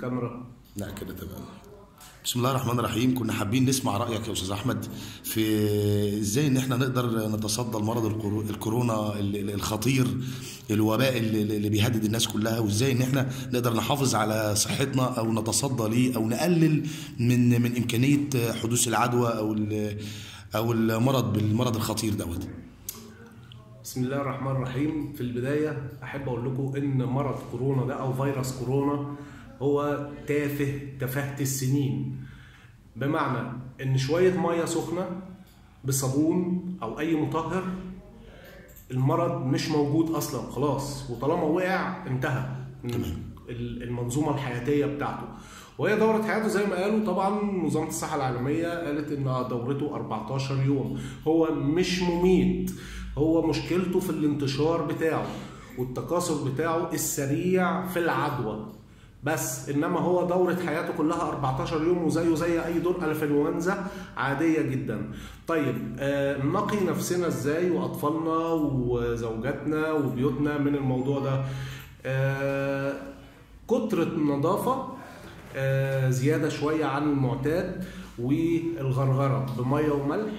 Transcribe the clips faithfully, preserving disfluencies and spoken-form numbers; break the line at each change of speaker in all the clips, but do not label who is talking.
الكاميرا؟
لا كده تمام. بسم الله الرحمن الرحيم. كنا حابين نسمع رايك يا استاذ احمد في ازاي ان احنا نقدر نتصدى لمرض الكورونا الخطير، الوباء اللي بيهدد الناس كلها، وازاي ان احنا نقدر نحافظ على صحتنا او نتصدى ليه او نقلل من من امكانيه حدوث العدوى او او المرض بالمرض الخطير دوت.
بسم الله الرحمن الرحيم. في البدايه احب اقول لكم ان مرض كورونا ده او فيروس كورونا هو تافه تفاهة السنين، بمعنى ان شوية مية سخنة بصابون او اي مطهر المرض مش موجود اصلا خلاص، وطالما وقع انتهى المنظومة الحياتية بتاعته، وهي دورة حياته زي ما قالوا. طبعا منظمة الصحة العالمية قالت ان دورته أربعتاشر يوم. هو مش مميت، هو مشكلته في الانتشار بتاعه والتكاثر بتاعه السريع في العدوى بس، انما هو دورة حياته كلها أربعتاشر يوم وزيه زي اي دور انفلونزا عادية جدا. طيب آه نقي نفسنا ازاي واطفالنا وزوجاتنا وبيوتنا من الموضوع ده؟ آه كترة النظافة آه زيادة شوية عن المعتاد، والغرغرة بمية وملح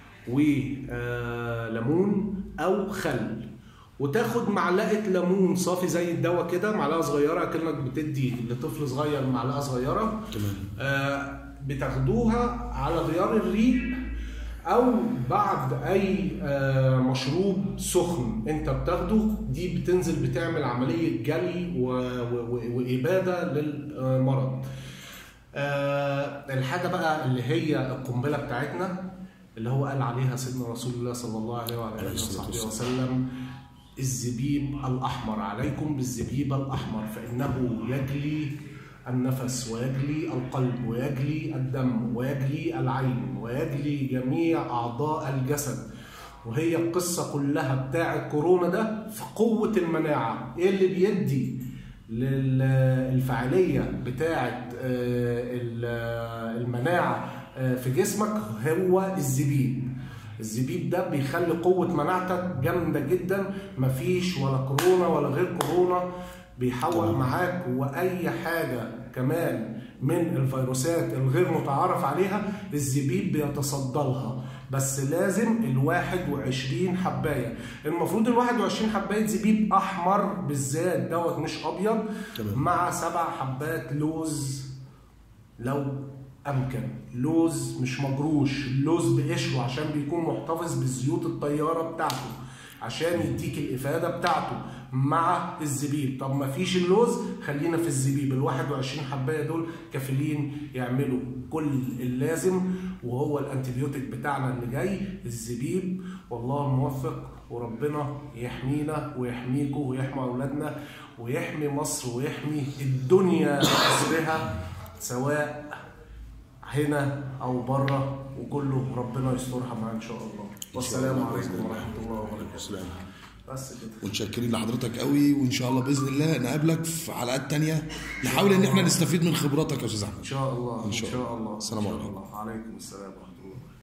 وليمون او خل، وتاخد معلقه ليمون صافي زي الدواء كده، معلقه صغيره كأنك بتدي لطفل صغير معلقه صغيره.
تمام.
آه بتاخدوها على غيار الريق او بعد اي آه مشروب سخن انت بتاخده، دي بتنزل بتعمل عمليه جلي واباده للمرض. آه الحاجه بقى اللي هي القنبله بتاعتنا اللي هو قال عليها سيدنا رسول الله صلى الله عليه وعلى اله وصحبه وسلم: الزبيب الأحمر، عليكم بالزبيب الأحمر فإنه يجلي النفس ويجلي القلب ويجلي الدم ويجلي العين ويجلي جميع أعضاء الجسد. وهي القصة كلها بتاعة كورونا ده في قوة المناعة. إيه اللي بيدي للفعالية بتاعة المناعة في جسمك؟ هو الزبيب. الزبيب ده بيخلي قوة مناعتك جامدة جدا، مفيش ولا كورونا ولا غير كورونا بيحول معاك، وأي حاجة كمان من الفيروسات الغير متعارف عليها الزبيب بيتصدى لها. بس لازم الواحد وعشرين حباية، المفروض الواحد وعشرين حباية زبيب أحمر بالذات دوت مش أبيض، مع سبع حبات لوز لو أمكن. لوز مش مجروش، اللوز بقشره عشان بيكون محتفظ بالزيوت الطيارة بتاعته عشان يديك الإفادة بتاعته مع الزبيب. طب ما فيش اللوز، خلينا في الزبيب. الواحد وعشرين حباية دول كافلين يعملوا كل اللازم، وهو الانتيبيوتيك بتاعنا اللي جاي الزبيب. والله الموفق، وربنا يحمينا ويحميكم ويحمي أولادنا ويحمي مصر ويحمي الدنيا بأسرها، سواء هنا او بره، وكله ربنا يسترها معانا ان شاء الله. والسلام عليكم ورحمه الله وبركاته. بس كده.
متشكرين لحضرتك قوي، وان شاء الله باذن الله نقابلك في حلقات تانية نحاول ان احنا نستفيد من خبراتك يا استاذ احمد.
ان شاء الله ان شاء الله.
السلام عليكم.
وعليكم السلام.